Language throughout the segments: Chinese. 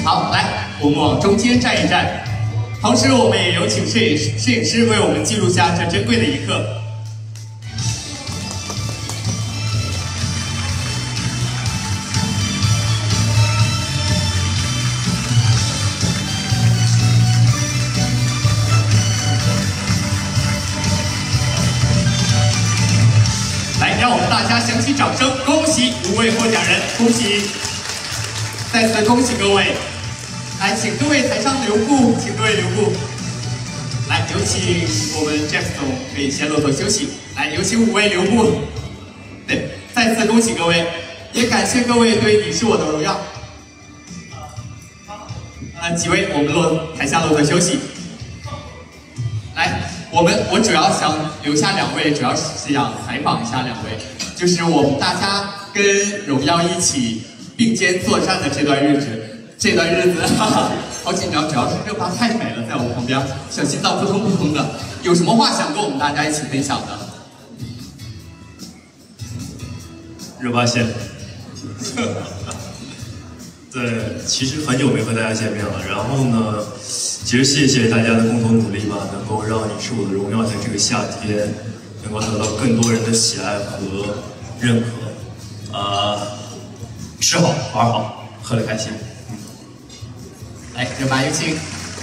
好，来，我们往中间站一站。同时，我们也有请摄影师为我们记录下这珍贵的一刻。 来，让我们大家响起掌声，恭喜5位获奖人，恭喜！再次恭喜各位！来，请各位台上留步，请各位留步。来，有请我们 Jeff 总可以先落座休息。来，有请5位留步。对，再次恭喜各位，也感谢各位对《你是我的荣耀》。几位，我们台下落座休息。来。 我主要想留下2位，主要是想采访一下2位，就是我们大家跟荣耀一起并肩作战的这段日子，哈哈，好紧张，主要是热巴太美了，在我旁边，小心脏扑通扑通的。有什么话想跟我们大家一起分享的？ 热巴先，对，其实很久没和大家见面了，然后呢？ 其实谢谢大家的共同努力吧，能够让《你是我的荣耀》在这个夏天能够得到更多人的喜爱和认可。吃好玩好，喝得开心。 来，热巴有请。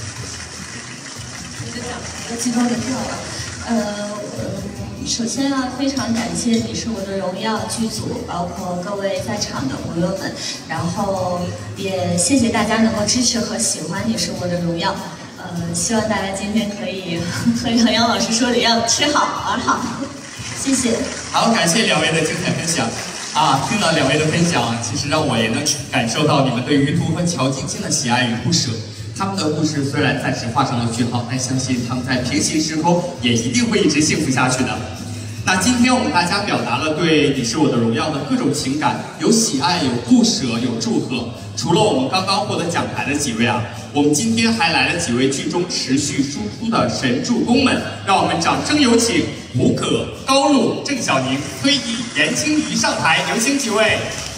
激动的跳了。首先要非常感谢《你是我的荣耀》剧组，包括各位在场的朋友们，然后也谢谢大家能够支持和喜欢《你是我的荣耀》。希望大家今天可以和杨洋老师说的一样，吃好玩好。谢谢。 好，感谢2位的精彩分享。听了2位的分享，其实让我也能感受到你们对于途和乔晶晶的喜爱与不舍。 他们的故事虽然暂时画上了句号，但相信他们在平行时空也一定会一直幸福下去的。那今天我们大家表达了对《你是我的荣耀》的各种情感，有喜爱，有不舍，有祝贺。除了我们刚刚获得奖牌的几位我们今天还来了几位剧中持续输出的神助攻们，让我们掌声有请胡可、高露、郑晓宁、崔怡、严青怡上台，有请几位。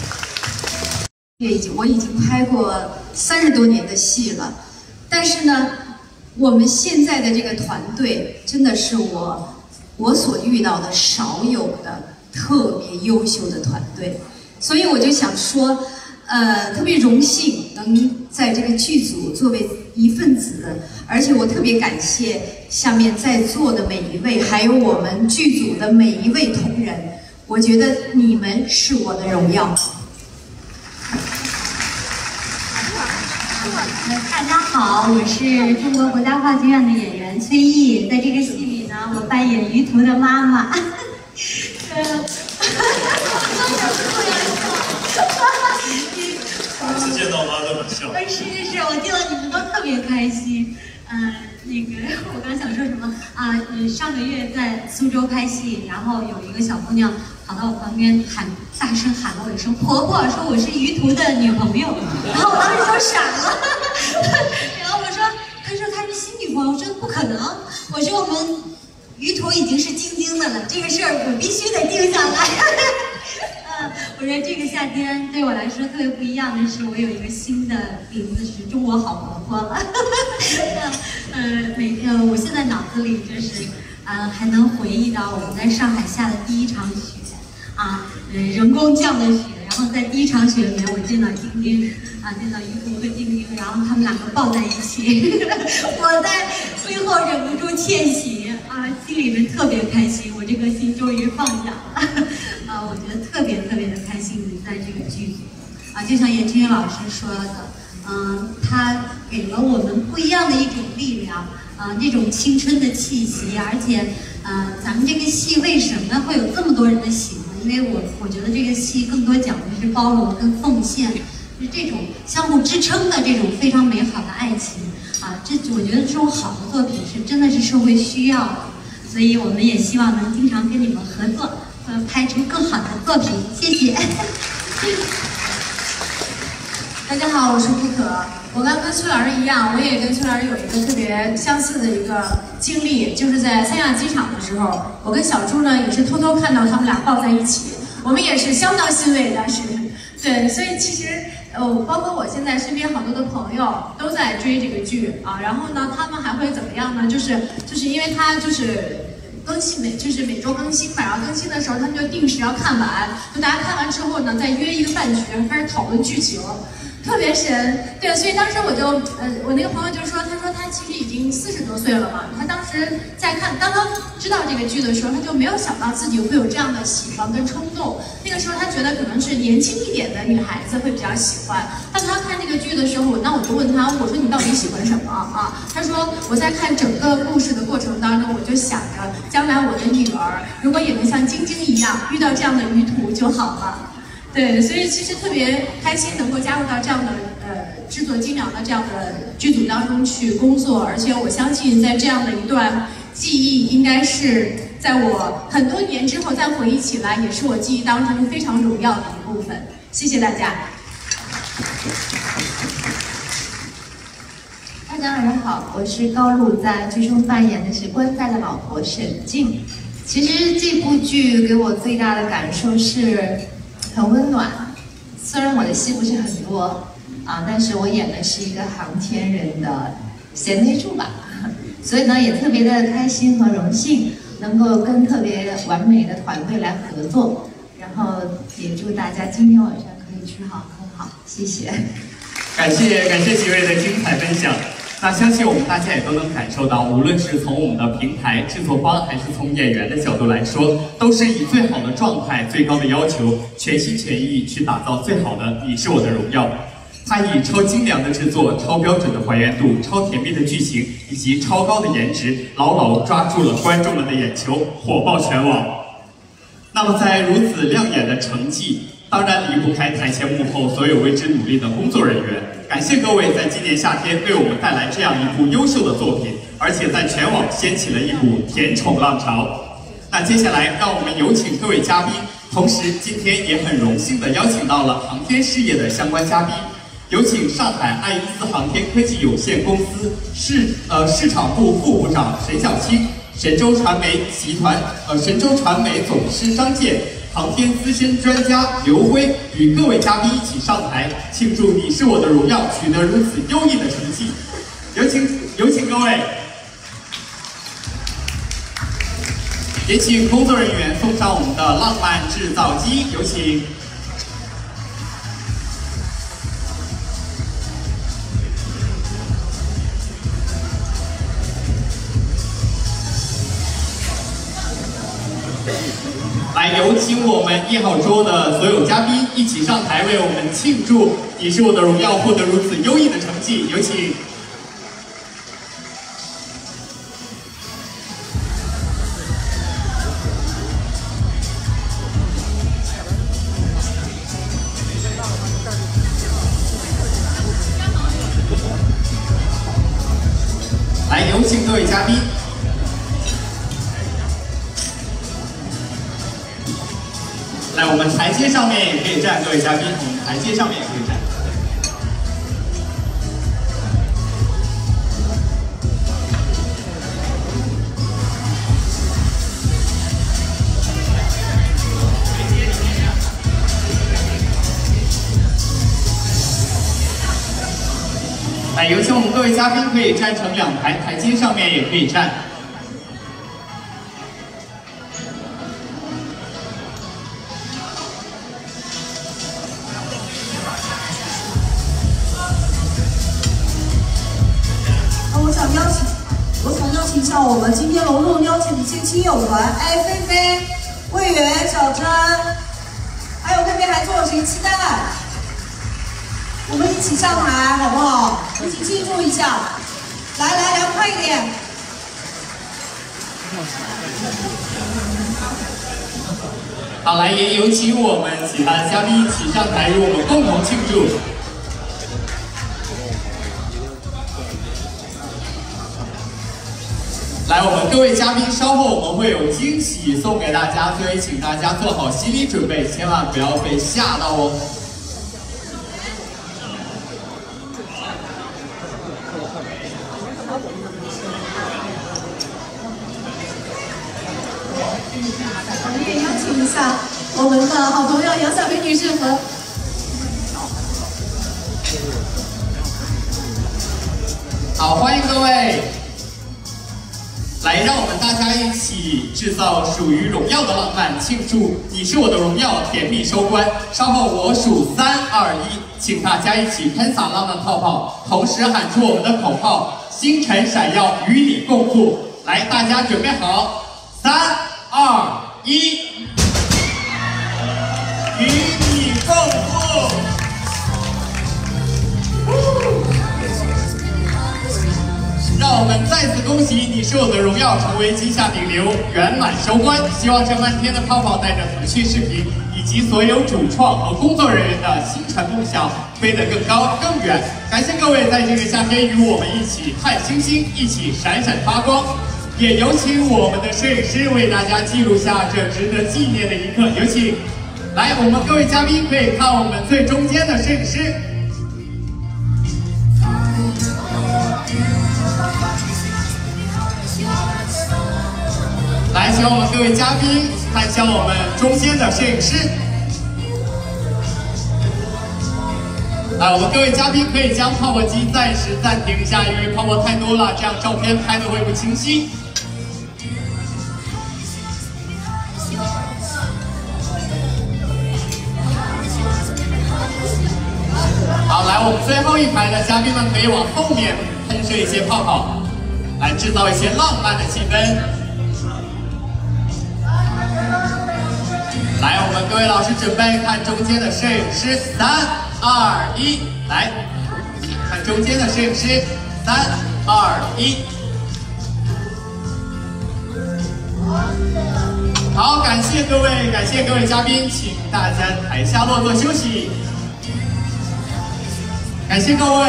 我已经拍过30多年的戏了，但是呢，我们现在的这个团队真的是我所遇到的少有的特别优秀的团队，所以我就想说，特别荣幸能在这个剧组作为一份子，而且我特别感谢下面在座的每一位，还有我们剧组的每一位同仁，我觉得你们是我的荣耀。 大家好，我是中国国家话剧院的演员崔毅，在这个戏里呢，我扮演于途的妈妈。 每次见到妈都很笑。 是，我见到你们都特别开心。我刚想说什么上个月在苏州拍戏，然后有一个小姑娘跑到我旁边大声喊了我一声“婆婆”，说我是于途的女朋友，然后我当时就傻了。然后她说她是新女朋友，我说不可能，我说我们于途已经是晶晶的了，这个事儿我必须得定下来。我说这个夏天对我来说特别不一样的是，我有一个新的名字是中国好婆婆了。我现在脑子里就是还能回忆到我们在上海下的第一场雪人工降的雪，然后在第一场雪里面我见到晶晶见到于途和晶晶，然后他们2个抱在一起，我在最后忍不住窃喜心里面特别开心，我这颗心终于放下了。我觉得特别的开心在这个剧组就像严青云老师说的，他给了我们不一样的一种力量那种青春的气息，而且咱们这个戏为什么会有这么多人的喜欢？因为我觉得这个戏更多讲的是包容跟奉献，是这种相互支撑的这种非常美好的爱情我觉得这种好的作品是真的是社会需要的，所以我们也希望能经常跟你们合作。拍出更好的作品，谢谢。 大家好，我是胡可。我跟崔老师一样，我也跟崔老师有一个特别相似的一个经历，就是在三亚机场的时候，我跟小朱呢也是偷偷看到他们俩抱在一起，我们也是相当欣慰，当时。对，所以其实包括我现在身边好多的朋友都在追这个剧啊，然后呢，他们还会怎么样呢？就是因为它就是更新每周更新嘛，然后更新的时候他们就定时要看完，就大家看完之后呢，再约一个饭局，开始讨论剧情。特别神，对，所以当时我就，我那个朋友就说，他说他其实已经40多岁了嘛，他当时在刚刚知道这个剧的时候，他就没有想到自己会有这样的喜欢跟冲动。那个时候他觉得可能是年轻一点的女孩子会比较喜欢。当他看这个剧的时候，那我就问他，我说你到底喜欢什么啊？他说我在看整个故事的过程当中，我就想着将来我的女儿如果也能像晶晶一样遇到这样的于途就好了。对，所以其实特别开心能够加入到这样的制作精良的这样的剧组当中去工作，而且我相信在这样的一段记忆，应该是在我很多年之后再回忆起来，也是我记忆当中非常荣耀的一部分。谢谢大家。 大家晚上好，我是高露，在剧中扮演的是官在的老婆沈静。其实这部剧给我最大的感受是很温暖，虽然我的戏不是很多啊，但是我演的是一个航天人的贤内助吧，所以呢也特别的开心和荣幸能够跟特别完美的团队来合作，然后也祝大家今天晚上可以吃好喝好，谢谢。 感谢几位的精彩分享。那相信我们大家也都能感受到，无论是从我们的平台、制作方，还是从演员的角度来说，都是以最好的状态、最高的要求，全心全意去打造最好的《你是我的荣耀》。它以超精良的制作、超标准的还原度、超甜蜜的剧情以及超高的颜值，牢牢抓住了观众们的眼球，火爆全网。那么在如此亮眼的成绩，当然离不开台前幕后所有为之努力的工作人员。感谢各位在今年夏天为我们带来这样一部优秀的作品，而且在全网掀起了一股甜宠浪潮。那接下来让我们有请各位嘉宾，同时今天也很荣幸的邀请到了航天事业的相关嘉宾，有请上海爱因斯航天科技有限公司市场部副部长沈晓清，神州传媒总师张健，航天资深专家刘辉与各位嘉宾一起上台庆祝《你是我的荣耀》取得如此优异的成绩，有请各位，也请工作人员送上我们的浪漫制造机，有请。来，有请我们1号桌的所有嘉宾一起上台为我们庆祝《你是我的荣耀》获得如此优异的成绩，有请。来，有请各位嘉宾。来，我们台阶上面也可以站，各位嘉宾，我们台阶上面也可以站。来，有请我们各位嘉宾可以站成2排，台阶上面也可以站。 我想邀请一下我们今天隆重邀请的一些亲友团，菲菲、魏源、小珍，还有那边还坐有谁期待？我们一起上台好不好？一起庆祝一下！来，快一点！ 好，来也有请我们其他的嘉宾一起上台，与我们共同庆祝。来，我们各位嘉宾，稍后我们会有惊喜送给大家，所以请大家做好心理准备，千万不要被吓到哦。 我们也邀请一下我们的好朋友杨小平女士和好，欢迎各位。来，让我们大家一起制造属于荣耀的浪漫，庆祝你是我的荣耀甜蜜收官。稍后我数3、2、1，请大家一起喷洒浪漫泡泡，同时喊出我们的口号：星辰闪耀，与你共赴。来，大家准备好，3、2、1，与你共赴。让我们再次恭喜你是我的荣耀成为今夏顶流圆满收官。希望这漫天的泡泡带着腾讯视频以及所有主创和工作人员的星辰梦想飞得更高更远。感谢各位在这个夏天与我们一起看星星，一起闪闪发光。也有请我们的摄影师为大家记录下这值得纪念的一刻。有请，来，我们各位嘉宾可以看我们最中间的摄影师。来，希望我们各位嘉宾看向我们中间的摄影师。来，我们各位嘉宾可以将泡泡机暂时暂停一下，因为泡泡太多了，这样照片拍的会不清晰。好，来，我们最后一排的嘉宾们可以往后面喷射一些泡泡，来制造一些浪漫的气氛。来，我们各位老师准备看中间的摄影师，3、2、1，来看中间的摄影师，3、2、1。好，感谢各位嘉宾，请大家台下落座休息。感谢各位，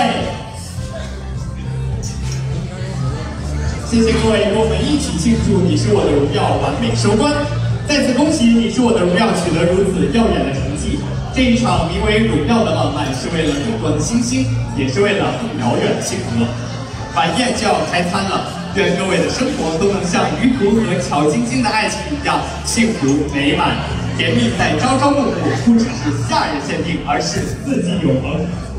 谢谢各位与我们一起庆祝你是我的荣耀完美收官。再次恭喜你是我的荣耀取得如此耀眼的成绩。这一场名为荣耀的浪漫，是为了更多的星星，也是为了更遥远的星河。晚宴就要开餐了，愿各位的生活都能像于途和乔晶晶的爱情一样幸福美满，甜蜜在朝朝暮暮，不只是夏日限定，而是四季永恒。